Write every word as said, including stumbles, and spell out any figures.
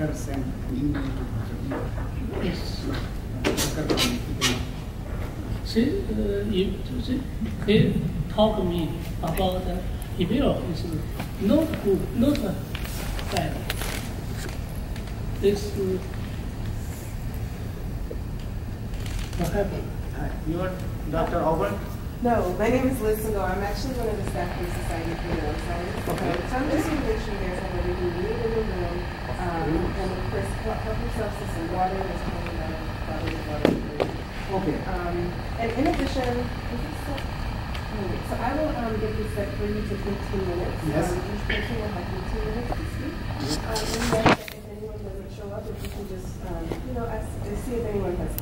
doctor sent an email to the Yes. doctor. See, uh, you, see, they talk to me about uh, email is not good, not bad. This, uh, what happened? Hi, you are Doctor Auburn? No, my name is Liz Singo. I'm actually one of the staff from Society for Neuroscience. Okay. Um, so I'm just going to make sure there's somebody who need in the room. Um, and of course, help help yourselves to some water. There's plenty of water, bottles of water. Okay. Um, and in addition, is this set? Oh, so I will um, give this set thirty to fifteen minutes. Yes. Um, each person will have fifteen minutes to speak. Yes. Um, and then if anyone doesn't show up, if you can just, um, you know, ask, see if anyone has